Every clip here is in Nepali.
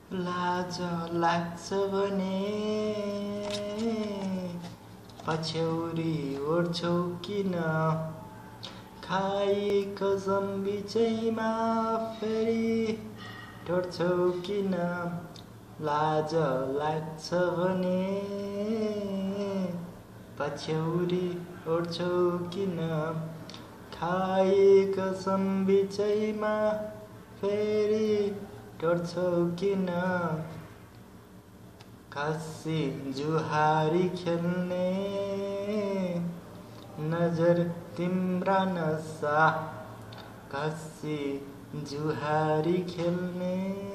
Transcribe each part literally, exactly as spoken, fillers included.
लाज लाग्छ भने पछ्यौरी ओढ्छौ किन? खाई कसम बिचैमा फेरि टोड्छौ किन? लाज लाग्छ भने पछ्यौरी ओढ्छौ किन? खाई कसम बिचैमा फेरि टोड्छौ किन? खसी जुहारी खेल्ने नजर तिम्रा नसा। खसी जुहारी खेल्ने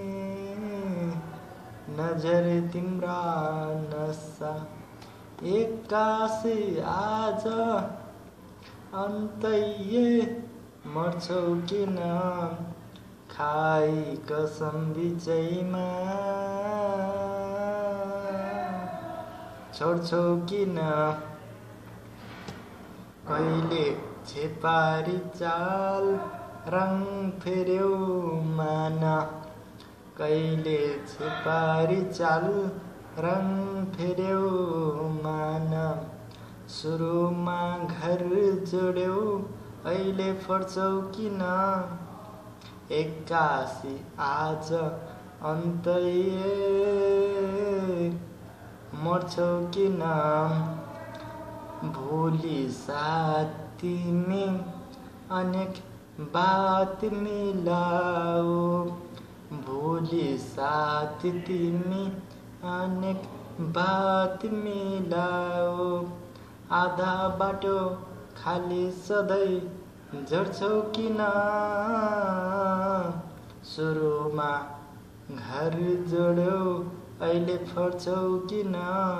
नजर तिम्रा नसा। एक्कासी आज अन्तैये मर्छौ किन? खाई कसम बिचैमा छोड्छौ किन? कहिले छेपारी चाल रङ फेर्यौ मान। कहिले छेपारी चाल रङ फेर्यौ मान। सुरुमा घर जोड्यौ अहिले फर्छौ किन? एक्कासी आज अन्तैये मर्छौ किन? भोलि साथ तिमी अनेक बात मिलाऊ। भोलि साथ तिमी अनेक बात मिलाऊ। आधा बाटो खाली सधैँ झर्छौ किन? सुरुमा घर जोड्यौ अहिले फर्छौ किन?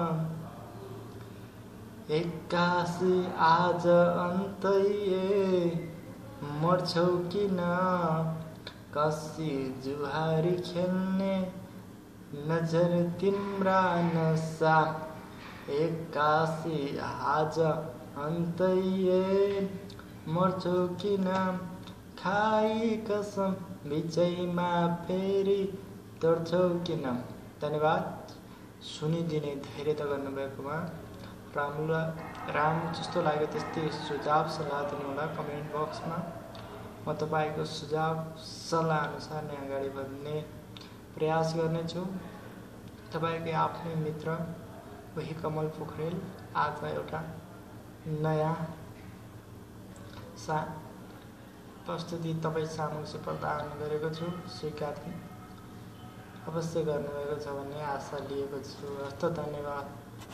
एक्कासी आज अन्तैये मर्छौ किन? कसी जुहारी खेल्ने नजर तिम्रा नसा। एक्कासी आज अन्तैये मर्छौ किन? खाई कसम बिचैमा फेरि तोड्छौ किन? धन्यवाद। सुनिदिने धैर्य त गर्नुभएकोमा। राम्रो राम्रो जस्तो लाग्यो त्यस्तै सुझाव सल्लाह दिनुहोला कमेन्ट बक्समा। म तपाईँको सुझाव सल्लाह अनुसार नै अगाडि बढ्ने प्रयास गर्नेछु। तपाईँकै आफ्नै मित्र वही कमल पोखरेल आज एउटा नयाँ सा प्रस्तुति तपाईँ सामु प्रदान गरेको छु। स्वीकार अवश्य गर्नुभएको छ भन्ने आशा लिएको छु। हस्त धन्यवाद।